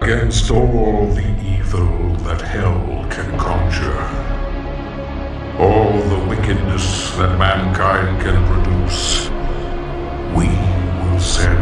Against all the evil that hell can conjure, all the wickedness that mankind can produce, we will send